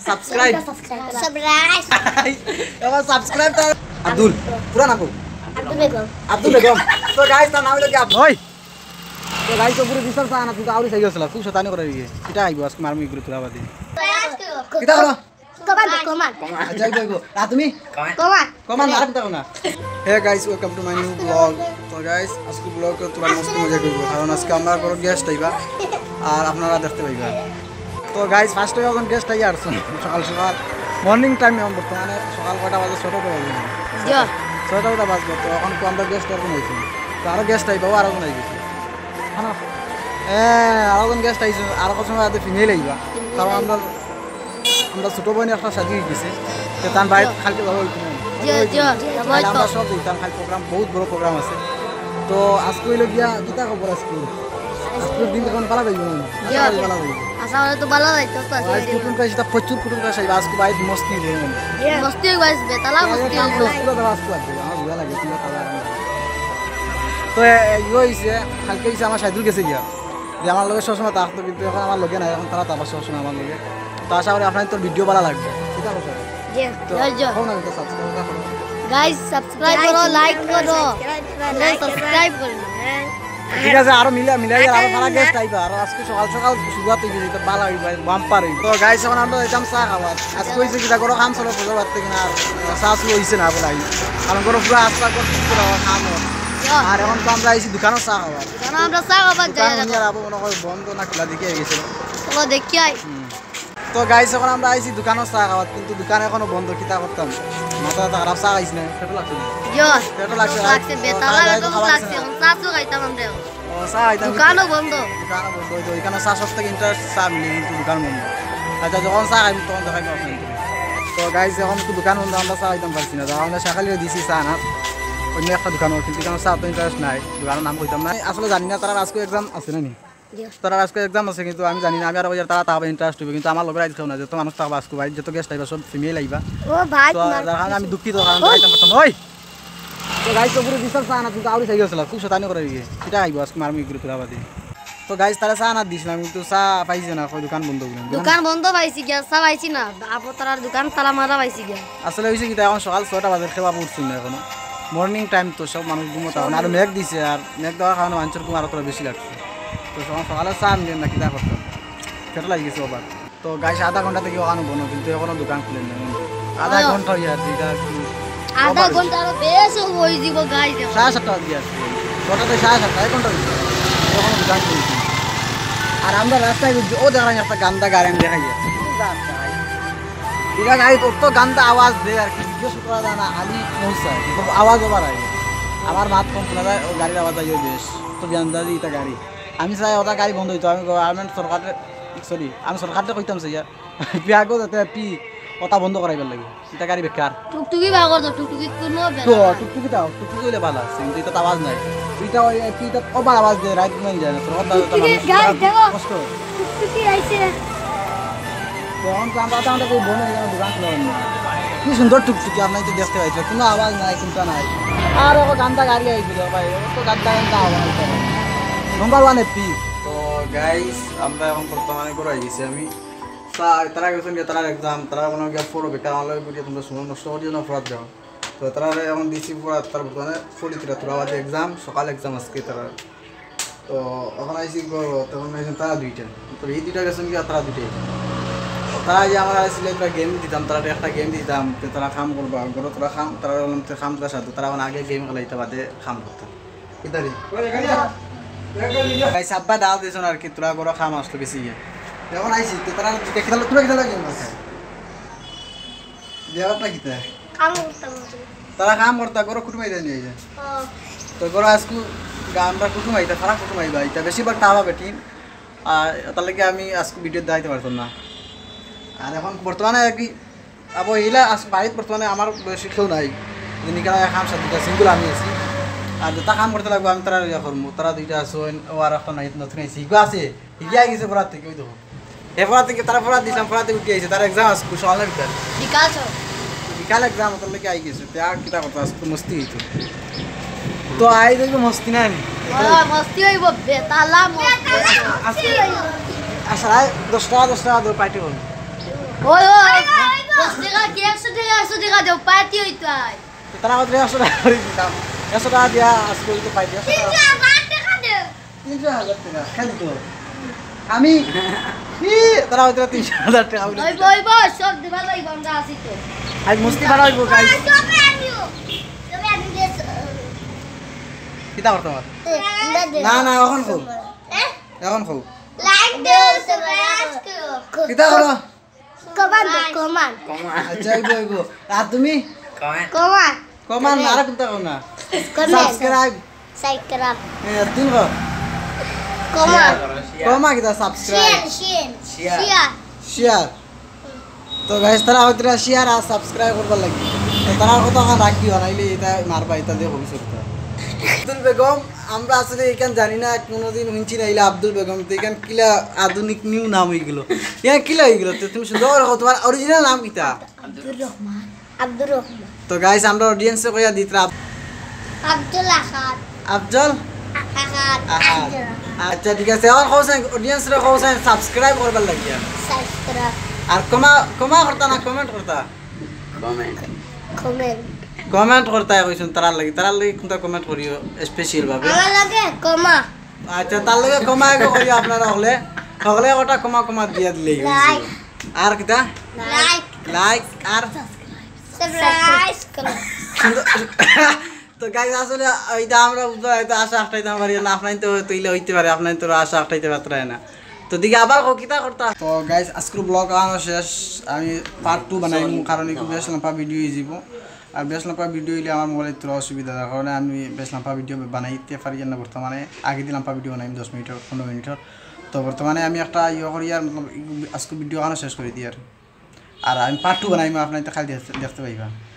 subscribe এবার subscribe Abdul পুরা নাম আব্দুল বেগম তো গাইস তার নাম হলো কি ওই তো গাইস তো পুরো বিশ্বাস না তুই আউরি সাইজ আসলা তুই শতানি করে গিয়ে এটা আইবো আজকে মারমি করে তুলা বাদি কিটা হলো কমান যাই গো না তুমি কমান আর কিটা না hey guys welcome to my new blog তো গাইস আজকে ব্লগ তো তোমরা মস্ত মজা করব কারণ আজকে আমরা বড় গেস্ট আইবা আর আপনারা দেখতে পাইবা তো গাইস ফার্স্টে যখন গেস্ট আই আসছেন সকাল সকাল মর্নিং টাইমে আমরা বর্তমানে সকাল 9টা বাজে 6টা বাজে জি 6টা বাজে তো এখন তো আমরা গেস্ট আর কোন আইছি তো আরো গেস্ট আইবা আরো কোন আইছি হ্যাঁ আরো কোন গেস্ট আইছে আর কত সময় আতে ফিমেল আইবা কারণ আমরা ছোট বোন একটা শাদি হইছে তো তার বাইরে খালকে যাবো জি জি আমরা সব দিতাম খাল প্রোগ্রাম বহুত বড় প্রোগ্রাম আছে তো আজকে হইলো গিয়া কিতা খবর আজকে দিন কোন পালা যাইব জি পালা যাইব আশা হলে তো ভালো যাইতো তো আজকে কুটুম কাছে প্রচুর কুটুম কাছে আইবা আজকে বাইরে মস্তি হইব মস্তি হইব বেতালা মস্তি হইব পুরো দাও আজকে লাগবে আমার ভালো লাগে তুমি তালা তো ইও হইছে কালকে হইছে আমার সাইদুল গেছে গিয়া যে আমার লগে সবসময় থাকতো কিন্তু এখন আমার লগে নাই এখন তারা তারপর সবসময় আমার লগে তো আশা করি আপনাদের তোর ভিডিও ভালো লাগবে ঠিক আছে গাইস সাবস্ক্রাইব করো লাইক করো সাবস্ক্রাইব করো ঠিক আছে আরো মিলাই আরো ভালো গেস্ট আইবা আর আজকে সকাল সকাল শুরুয়াত হইছে তো ভালো হইবা বাম্পার হইব তো গাইস এখন আমরা যাইতাম চা খাওয়া আজকে হইছে কিটা করো কাম চলো বুঝা পারতে কিনা আর চা শুরু হইছে না বলাই কারণ করো পুরো আস্তা করতে কাম আর এখন তো আমরা আইছি দোকানে চা খাওয়া দোকানে আমরা চা খাওয়া যাই না আর মনে হয় বন্ধ না খোলা দেখে গেছে চলো দেখি আই তো গাইস এখন আমরা আইছি দোকানে চা খাওয়া কিন্তু দোকান এখনো বন্ধ কিটা করতাম মাথা খারাপ চা খাইছ না পেট লাগছে পেট লাগছে বেতালা এরকম লাগছে চা তো খাইতাম আমরা ও চা খাইতাম দোকানও বন্ধ তো এখানে চা সব থেকে ইন্টারেস্ট চা মিলে কিন্তু দোকান বন্ধ আচ্ছা যখন চা খাইব তখন দেখাইব আপনাদের তো গাইস এখন তো দোকান বন্ধ আমরা চা খাইতাম পারছি না আমরা সকালে দিছি চা না অন্য একটা দোকানের কিন্তু এখানে চা তো ইন্টারেস্ট নাই দোকানের নাম কইতাম না আসলে জানি না তারা আজকে এক্সাম আছে না নি তারা আজকে এক্সাম আছে কিন্তু আমি জানি না আমি আর তারা তাহলে ইন্টারেস্ট হবে কিন্তু আমার লগের আইজ খাও না যত মানুষ থাকবা আজকে ভাই যত গেস্ট আইবা সব ফিমেল আইবা ও ভাই তো আমি দুঃখিত কারণ যাইতাম পারতাম ওই তো গাইস তো পুরো বিশ্বাস না তুই আউরি সাইজ আসলা তুই শতানি করে গিয়ে এটা আইবো আজকে মারমি করে তুলা বাদি তো গাইস তারা চা না দিছিলাম কিন্তু চা পাইছে না কই দোকান বন্ধ করে দোকান বন্ধ পাইছি গিয়া চা পাইছি না আপো তার দোকান তালা মারা পাইছি গিয়া আসলে হইছে কি এখন সকাল 6টা বাজে খেবা পড়ছি না এখনো মর্নিং টাইম তো সব মানুষ ঘুমোতে আর মেঘ দিছে আর মেঘ দেওয়ার কারণে মানুষের ঘুম আরো বেশি লাগছে তো সকালে চা নিলেন না কিনা করতাম সেটা লাগি গেছে আবার তো গাইস আধা ঘন্টা থেকে ওখানে বনো কিন্তু এখনো দোকান খুলেন না আধা ঘন্টা হয়ে আছে এটা আধা ঘন্টা আরো বেশ হই দিব গাইস 7:30 বাজে আছে ছটাতে 7:30 এক ঘন্টা হইছে এখনো দোকান খুলছে আর আমরা রাস্তায় ও দেখাই একটা গান্দা গাড়ি দেখাই এটা গাড়ি তো গান্দা আওয়াজ দেয় আর কি ভিডিও শুট করা যায় না আলি পৌঁছায় আওয়াজ ওভার হয় আমার মাত কম শোনা যায় ও গাড়ির আওয়াজ আইও বেশ তো গান্দা দিয়ে এটা গাড়ি আমি চাই ওটা গাড়ি বন্ধ হইতো আমি গভর্নমেন্ট সরকারে সরি আমি সরকারকে কইতাম চাই পিয়াগো যাতে ওটা বন্ধ করাইবার লাগে এটা গাড়ি বেকার টুকটুকি বাগর তো টুকটুকি কোনো তো টুকটুকি দাও টুকটুকি হইলে ভালো আছে কিন্তু এটা আওয়াজ নাই এটা ওই এটা ওভার আওয়াজ দেয় রাইট ঘুমাই যায় না সরকার কষ্ট টুকটুকি আইছে তখন তো আমরা তো কই বনে এখানে দোকান খুললাম না কি সুন্দর টুকটুকি আপনি তো দেখতে পাইছেন কোনো আওয়াজ নাই চিন্তা নাই আর ও গান্দা গাড়ি আইছিল ভাই ও তো গান্দা আওয়াজ নাম্বার 1 এপি তো গাইস আমরা এখন বর্তমানে করে আইছি আমি তারা গেছেন যে তারা এক্সাম তারা কোনো গিয়া পড়ো বেকার আমার ভিডিও তোমরা সময় নষ্ট করিও না পড়াত যাও তো তারা এখন দিছি পড়া তার বর্তমানে 43 তোরা বাজে এক্সাম সকাল এক্সাম আজকে তারা তো এখন আইছি তখন আইছেন তারা দুইটা তো এই দুইটা গেছেন কি তারা দুইটাই তারা যে আমার আসলে একটা গেম দিতাম তারা একটা গেম দিতাম তারা কাম করবা ঘরে তোরা কাম তারা কাম করার সাথে তারা আগে গেম খেলাইতে বাদে কাম করতাম কিতারি গাইস আব্বা দাও দিছন আর কি তোরা ঘরে কাম আসলো বেশি এখন আইছি তো তারা খেলা তোরা খেলা গেম আছে দেওয়াটা কিতা কাম করতাম তারা কাম করতা ঘরে কুটুমাই দেয় নিয়ে যায় তো ঘরে আজকে আমরা কুটুমাইতা তারা কুটুমাইবা এটা বেশিরভাগ টাওয়া বেটিন আর তার লাগে আমি আজকে ভিডিও দেখাইতে পারতাম না আর এখন বর্তমানে আর কি আবো এইলা বাড়িত বর্তমানে আমার বেশি কেউ নাই নিকালা কাম সাথে দুটা সিঙ্গুল আমি আছি আর যেটা কাম করতে লাগবো আমি তারা ইয়া করবো তারা দুইটা আছো ও আর একটা নাই নতুন আইসি হিগো আছে হিগিয়া গেছে পড়ার থেকে ওই দেখো এ পড়া থেকে তারা পড়া দিয়েছিলাম পড়া থেকে উঠে আইছে তার এক্সাম আছে সকালের ভিতরে বিকাল এক্সাম তার লেগে আই গেছে তে আর কিতা কথা আজকে মস্তি হইতো তো আই দেখবো মস্তি না আমি মস্তি হইব বেতালা মস্তি আসলে 10 টাকা পার্টি হল ওই ওই কি 100 টাকা দাও পার্টি হইতো আয় তারা আমাদের 100 টাকা করে দিতাম 100 টাকা দিয়া আজকে তো পাই দিয়া 300 টাকা দাও 300,000 টাকা খালি তো আমি তারা আমাদের 300,000 টাকা ওই বই বই সব দিবা লাগবে আমরা আসি তো আজ মুস্তি ভালো হইব গাইস তুমি আনিও কিটা করতে পার না না এখন খাও এখন খাও লাইক দাও সাবস্ক্রাইব করো কিটা করো কমান আচ্ছা হইব আর তুমি কমান কমান আর কিটা করো না সাবস্ক্রাইব তিন গো কমান কমা কিটা সাবস্ক্রাইব শেয়ার তো গাইস তারা হয়তো শেয়ার আর সাবস্ক্রাইব করবার লাগবে তো তারা কথা এখন রাখিও নাইলে এটা মারবা এটা দিয়ে ভবিষ্যৎ আব্দুল বেগম আমরা আসলে এখান জানি না কোনোদিন শুনছি না এলা আব্দুল বেগম তো এখান কিলা আধুনিক নিউ নাম হয়ে গেল এখান কিলা হয়ে গেল তো তুমি সুন্দর রাখো তোমার অরিজিনাল নাম কিটা আব্দুর রহমান তো গাইস আমরা অডিয়েন্সে কইয়া দিতরা আব্দুল আহাদ আফজল আহাদ আচ্ছা ঠিক আছে এখন কওছেন অডিয়েন্স রে কওছেন সাবস্ক্রাইব করবার লাগিয়া সাবস্ক্রাইব আর কমা করতা না কমেন্ট করতা কমেন্ট করতা কইছুন তার লাগি কোনটা কমেন্ট করিও স্পেশাল ভাবে আমার লাগে কমা আচ্ছা তার লাগে কমা করিও আপনারা হলে ওটা কমা দিয়া দিলেই লাইক আর কিটা লাইক আর সাবস্ক্রাইব করো তো গাইস আসলে এইটা আমরা এটা আশা আটটাইতে পারি না আপনাই তো তৈলে হইতে পারে আপনাই তো আশা আটটাইতে পারে না তো দিকে আবার কিটা করতা তো গাইস আজকের ব্লগ আনো শেষ আমি পার্ট 2 বানাইম কারণ একটু বেশ লম্বা ভিডিও হইব আর বেশ লম্বা ভিডিও হইলে আমার মোবাইলে একটু অসুবিধা তার কারণে আমি বেশ লম্বা ভিডিও বানাইতে পারি না বর্তমানে আগে দিন লম্বা ভিডিও বানাইম 10 মিনিটের 15 মিনিটের তো বর্তমানে আমি একটা করি আর আজকে ভিডিও আনো শেষ করে দিই আর আমি পার্ট 2 বানাইম আপনারা খালি দেখতে পাইবা